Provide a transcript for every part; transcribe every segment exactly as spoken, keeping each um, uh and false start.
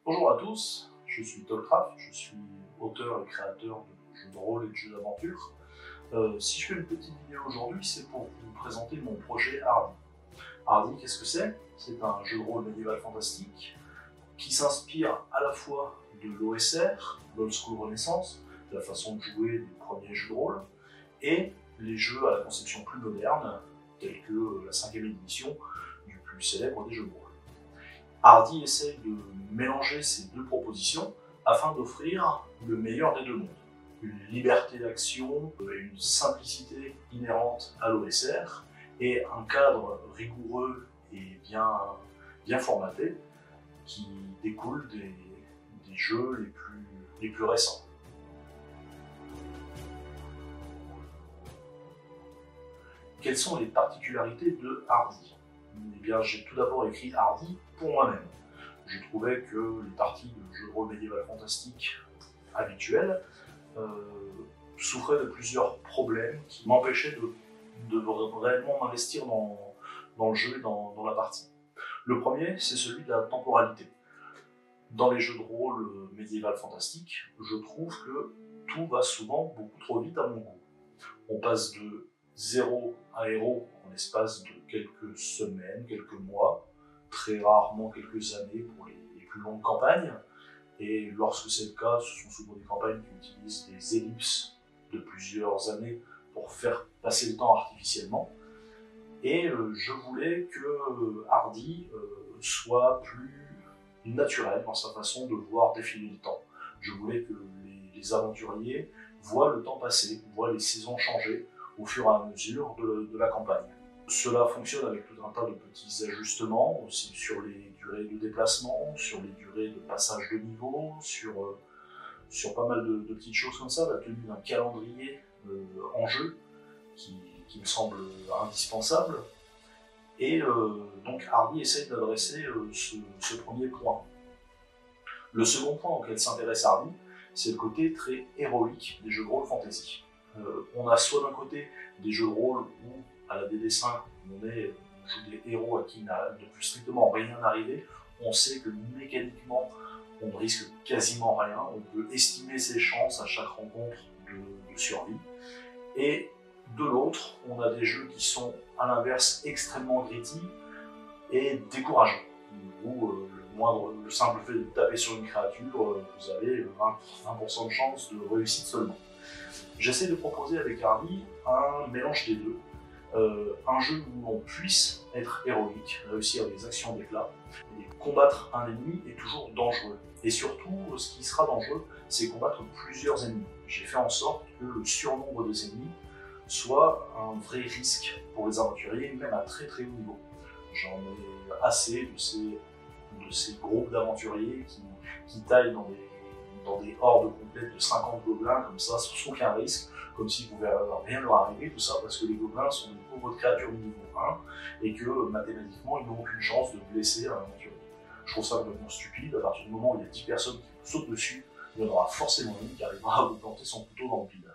Bonjour à tous, je suis Tolcraft, je suis auteur et créateur de jeux de rôle et de jeux d'aventure. Euh, si je fais une petite vidéo aujourd'hui, c'est pour vous présenter mon projet Hardy. Hardy, qu'est-ce que c'est? C'est un jeu de rôle médiéval fantastique qui s'inspire à la fois de l'O S R, l'Old School Renaissance, de la façon de jouer des premiers jeux de rôle, et les jeux à la conception plus moderne, tels que la cinquième édition du plus célèbre des jeux de rôle. Hardy essaye de mélanger ces deux propositions afin d'offrir le meilleur des deux mondes. Une liberté d'action, une simplicité inhérente à l'O S R et un cadre rigoureux et bien, bien formaté qui découle des, des jeux les plus, les plus récents. Quelles sont les particularités de Hardy? Eh bien, j'ai tout d'abord écrit Hardy pour moi-même. Je trouvais que les parties de jeux de rôle médiéval fantastique habituelles euh, souffraient de plusieurs problèmes qui m'empêchaient de, de réellement m'investir dans, dans le jeu et dans, dans la partie. Le premier, c'est celui de la temporalité. Dans les jeux de rôle médiéval fantastique, je trouve que tout va souvent beaucoup trop vite à mon goût. On passe de zéro à héros en l'espace de quelques semaines, quelques mois, très rarement quelques années pour les, les plus longues campagnes. Et lorsque c'est le cas, ce sont souvent des campagnes qui utilisent des ellipses de plusieurs années pour faire passer le temps artificiellement. Et euh, je voulais que euh, Hardy euh, soit plus naturel dans sa façon de voir défiler le temps. Je voulais que les, les aventuriers voient le temps passer, voient les saisons changer au fur et à mesure de, de la campagne. Cela fonctionne avec tout un tas de petits ajustements, aussi sur les durées de déplacement, sur les durées de passage de niveau, sur, euh, sur pas mal de, de petites choses comme ça, la tenue d'un calendrier euh, en jeu, qui, qui me semble indispensable. Et euh, donc Hardy essaye d'adresser euh, ce, ce premier point. Le second point auquel s'intéresse Hardy, c'est le côté très héroïque des jeux de rôle fantasy. Euh, on a soit d'un côté des jeux de rôle où, à la D D cinq, on, est, on joue des héros à qui n'a de plus strictement rien arrivé, on sait que mécaniquement, on ne risque quasiment rien, on peut estimer ses chances à chaque rencontre de, de survie. Et de l'autre, on a des jeux qui sont, à l'inverse, extrêmement gritty et décourageants, où euh, le, moindre, le simple fait de taper sur une créature, euh, vous avez vingt pour cent de chance de réussite seulement. J'essaie de proposer avec Hardy un mélange des deux, euh, un jeu où on puisse être héroïque, réussir des actions d'éclat, et combattre un ennemi est toujours dangereux. Et surtout, ce qui sera dangereux, c'est combattre plusieurs ennemis. J'ai fait en sorte que le surnombre des ennemis soit un vrai risque pour les aventuriers, même à très très haut niveau. J'en ai assez de ces, de ces groupes d'aventuriers qui, qui taillent dans des dans des hordes complètes de cinquante gobelins comme ça, sans aucun risque, comme s'il ne pouvait rien leur arriver, tout ça parce que les gobelins sont des pauvres créatures de niveau un et que mathématiquement ils n'ont aucune chance de blesser un aventurier. Je trouve ça complètement stupide. À partir du moment où il y a dix personnes qui vous sautent dessus, il y en aura forcément une qui arrivera à vous planter son couteau dans le bide.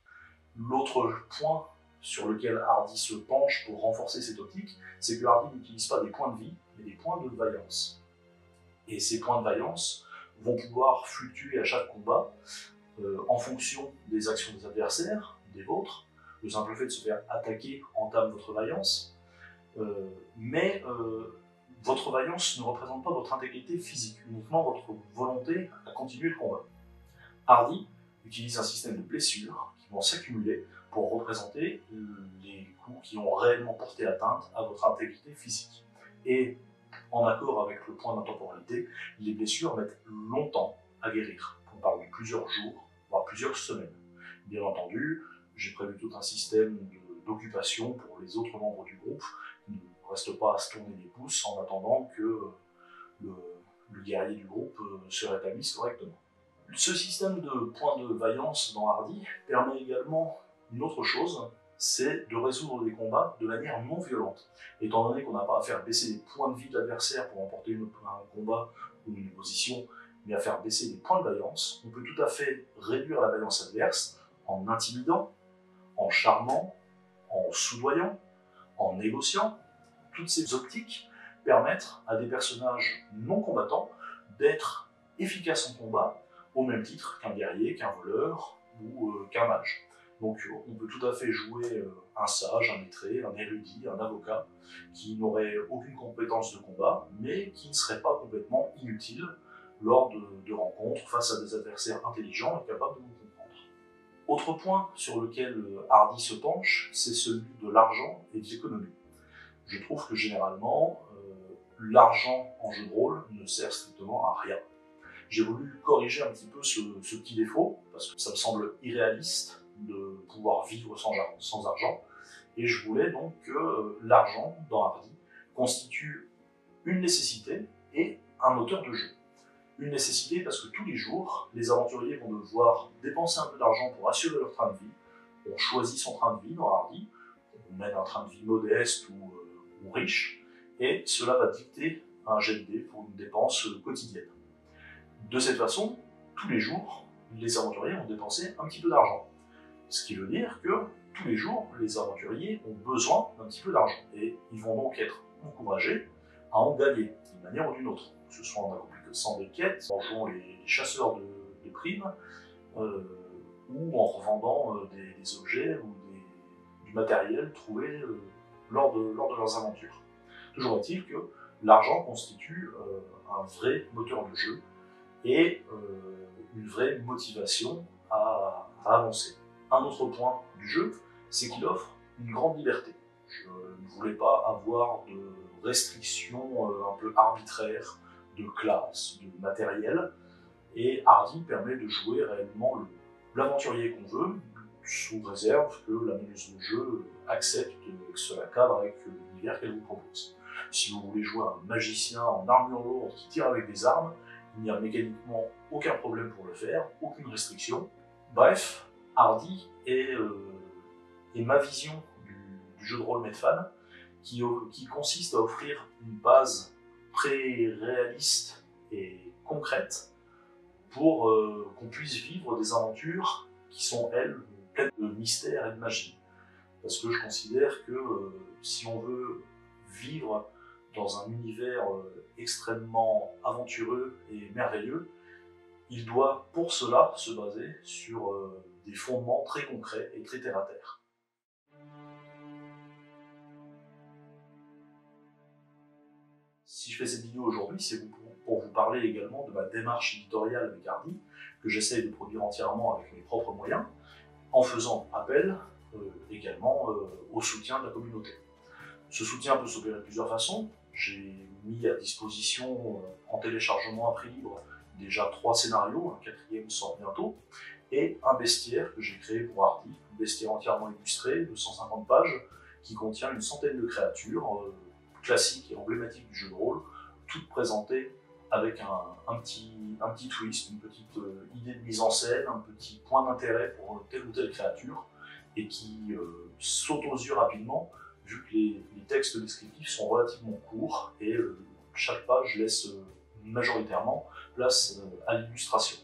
L'autre point sur lequel Hardy se penche pour renforcer cette optique, c'est que Hardy n'utilise pas des points de vie, mais des points de vaillance. Et ces points de vaillance vont pouvoir fluctuer à chaque combat euh, en fonction des actions des adversaires, des vôtres. Le simple fait de se faire attaquer entame votre vaillance, euh, mais euh, votre vaillance ne représente pas votre intégrité physique, uniquement votre volonté à continuer le combat. Hardy utilise un système de blessures qui vont s'accumuler pour représenter les coups qui ont réellement porté atteinte à votre intégrité physique. Et en accord avec le point d'intemporalité, les blessures mettent longtemps à guérir. On parle de plusieurs jours, voire plusieurs semaines. Bien entendu, j'ai prévu tout un système d'occupation pour les autres membres du groupe qui ne restent pas à se tourner les pouces en attendant que le, le guerrier du groupe se rétablisse correctement. Ce système de points de vaillance dans Hardy permet également une autre chose, c'est de résoudre des combats de manière non violente. Étant donné qu'on n'a pas à faire baisser les points de vie de l'adversaire pour remporter une, un combat ou une position, mais à faire baisser les points de vaillance, on peut tout à fait réduire la vaillance adverse en intimidant, en charmant, en soudoyant, en négociant. Toutes ces optiques permettent à des personnages non combattants d'être efficace en combat, au même titre qu'un guerrier, qu'un voleur ou euh, qu'un mage. Donc on peut tout à fait jouer euh, un sage, un lettré, un érudit, un avocat, qui n'aurait aucune compétence de combat, mais qui ne serait pas complètement inutile lors de, de rencontres face à des adversaires intelligents et capables de vous comprendre. Autre point sur lequel euh, Hardy se penche, c'est celui de l'argent et de l'économie. Je trouve que généralement, euh, l'argent en jeu de rôle ne sert strictement à rien. J'ai voulu corriger un petit peu ce, ce petit défaut, parce que ça me semble irréaliste de pouvoir vivre sans, sans argent, et je voulais donc que euh, l'argent, dans Hardy, constitue une nécessité et un moteur de jeu. Une nécessité parce que tous les jours, les aventuriers vont devoir dépenser un peu d'argent pour assurer leur train de vie. On choisit son train de vie dans Hardy, on mène un train de vie modeste ou, euh, ou riche, et cela va dicter un jet de dés pour une dépense quotidienne. De cette façon, tous les jours, les aventuriers vont dépenser un petit peu d'argent. Ce qui veut dire que tous les jours, les aventuriers ont besoin d'un petit peu d'argent. Et ils vont donc être encouragés à en gagner, d'une manière ou d'une autre. Que ce soit en accomplissant des quêtes, en jouant les, les chasseurs de, de primes, euh, ou en revendant euh, des, des objets ou des, du matériel trouvé euh, lors, de, lors de leurs aventures. Toujours est-il que l'argent constitue euh, un vrai moteur de jeu et euh, une vraie motivation à, à avancer. Un autre point du jeu, c'est qu'il offre une grande liberté. Je ne voulais pas avoir de restrictions euh, un peu arbitraires de classe, de matériel, et Hardy permet de jouer réellement l'aventurier qu'on veut, sous réserve que la meneuse de jeu accepte que cela cadre avec l'univers qu'elle vous propose. Si vous voulez jouer un magicien en armure lourde qui tire avec des armes, il n'y a mécaniquement aucun problème pour le faire, aucune restriction. Bref, Hardy est, euh, est ma vision du, du jeu de rôle Medfan, qui, qui consiste à offrir une base pré-réaliste et concrète pour euh, qu'on puisse vivre des aventures qui sont, elles, pleines de mystère et de magie. Parce que je considère que euh, si on veut vivre dans un univers euh, extrêmement aventureux et merveilleux, il doit pour cela se baser sur euh, des fondements très concrets et très terre-à-terre. Si je fais cette vidéo aujourd'hui, c'est pour vous parler également de ma démarche éditoriale avec Hardy, que j'essaie de produire entièrement avec mes propres moyens, en faisant appel euh, également euh, au soutien de la communauté. Ce soutien peut s'opérer de plusieurs façons. J'ai mis à disposition euh, en téléchargement à prix libre déjà trois scénarios, un quatrième sort bientôt, et un bestiaire que j'ai créé pour Hardy, un bestiaire entièrement illustré de cent cinquante pages qui contient une centaine de créatures euh, classiques et emblématiques du jeu de rôle, toutes présentées avec un, un, petit, un petit twist, une petite euh, idée de mise en scène, un petit point d'intérêt pour telle ou telle créature, et qui euh, saute aux yeux rapidement, vu que les, les textes descriptifs sont relativement courts, et euh, chaque page laisse euh, majoritairement place euh, à l'illustration.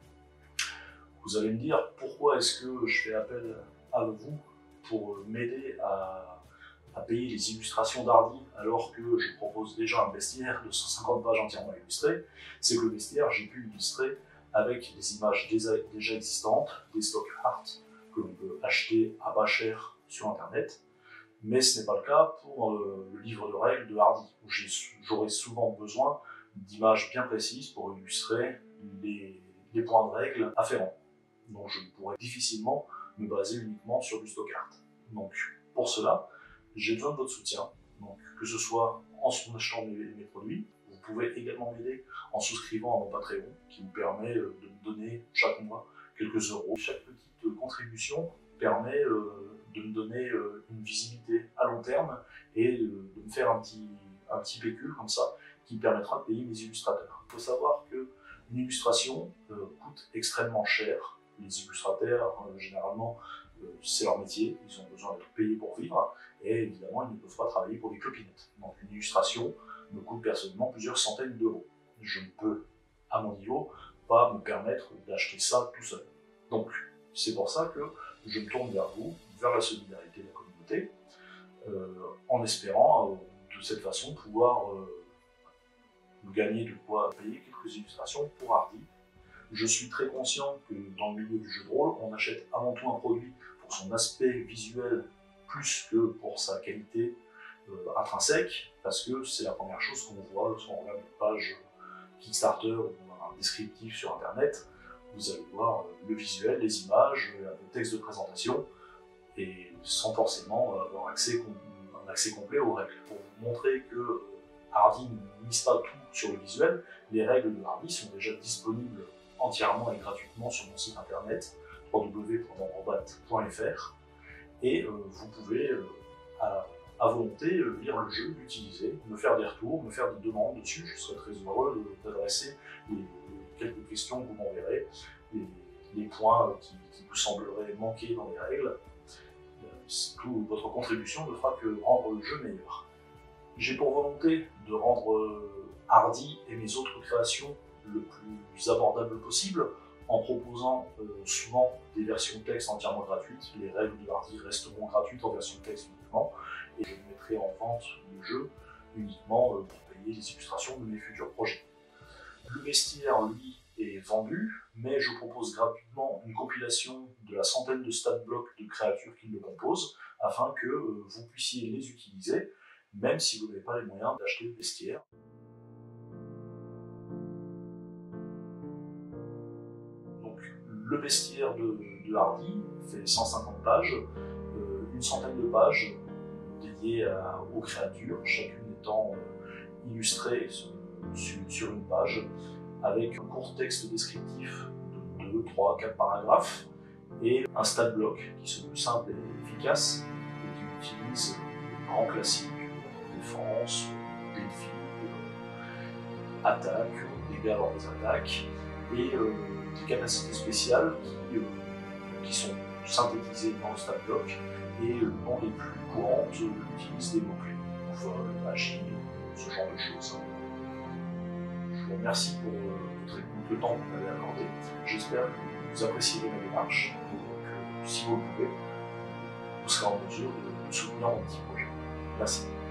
Vous allez me dire, pourquoi est-ce que je fais appel à vous pour m'aider à, à payer les illustrations d'Hardy alors que je propose déjà un bestiaire de cent cinquante pages entièrement illustré? C'est que le bestiaire, j'ai pu l'illustrer avec des images déjà, déjà existantes, des stock art que l'on peut acheter à pas cher sur internet, mais ce n'est pas le cas pour euh, le livre de règles de Hardy, où j'aurai souvent besoin d'images bien précises pour illustrer les, les points de règles afférents. Donc je pourrais difficilement me baser uniquement sur du stock art. Donc pour cela, j'ai besoin de votre soutien, donc, que ce soit en achetant mes, mes produits. Vous pouvez également m'aider en souscrivant à mon Patreon, qui me permet de me donner chaque mois quelques euros. Chaque petite contribution permet euh, de me donner euh, une visibilité à long terme et euh, de me faire un petit, un petit pécule comme ça qui me permettra de payer mes illustrateurs. Il faut savoir qu'une illustration euh, coûte extrêmement cher. Les illustrateurs, euh, généralement, euh, c'est leur métier, ils ont besoin d'être payés pour vivre, et évidemment, ils ne peuvent pas travailler pour des clopinettes. Donc une illustration me coûte personnellement plusieurs centaines d'euros. Je ne peux, à mon niveau, pas me permettre d'acheter ça tout seul. Donc, c'est pour ça que je me tourne vers vous, vers la solidarité de la communauté, euh, en espérant, euh, de cette façon, pouvoir euh, me gagner de quoi payer quelques illustrations pour Hardy. Je suis très conscient que dans le milieu du jeu de rôle, on achète avant tout un produit pour son aspect visuel plus que pour sa qualité euh, intrinsèque, parce que c'est la première chose qu'on voit lorsqu'on regarde une page Kickstarter ou un descriptif sur Internet. Vous allez voir le visuel, les images, le texte de présentation, et sans forcément avoir accès, un accès complet aux règles. Pour vous montrer que Hardy ne mise pas tout sur le visuel, les règles de Hardy sont déjà disponibles entièrement et gratuitement sur mon site internet w w w point membrbat point f r, et euh, vous pouvez euh, à, à volonté euh, lire le jeu, l'utiliser, me faire des retours, me faire des demandes dessus. Je serai très heureux d'adresser les, les quelques questions que vous m'enverrez, les, les points qui, qui vous sembleraient manquer dans les règles. Toute votre contribution ne fera que rendre le jeu meilleur. J'ai pour volonté de rendre Hardy et mes autres créations le plus abordable possible, en proposant euh, souvent des versions texte entièrement gratuites. Les règles de Hardy resteront gratuites en version texte uniquement, et je mettrai en vente le jeu uniquement euh, pour payer les illustrations de mes futurs projets. Le bestiaire, lui, est vendu, mais je propose gratuitement une compilation de la centaine de stat blocks de créatures qui le composent, afin que euh, vous puissiez les utiliser, même si vous n'avez pas les moyens d'acheter le bestiaire. Donc, le bestiaire de, de Hardy fait cent cinquante pages, euh, une centaine de pages dédiées à, aux créatures, chacune étant euh, illustrée sur, sur une page, avec un court texte descriptif de deux, trois, quatre paragraphes, et un stat block qui se veut simple et efficace, et qui utilise les grands classiques, défense, défi, attaque, dégâts lors des attaques, et euh, des capacités spéciales qui, euh, qui sont synthétisées dans le stat block, et euh, dans les plus courantes utilisent des mots-clés, vol, magie, ce genre de choses. Je vous remercie pour votre écoute, le temps que vous m'avez accordé. J'espère que vous apprécierez ma démarche et que si vous le pouvez, vous serez en mesure de soutenir mon petit projet. Merci.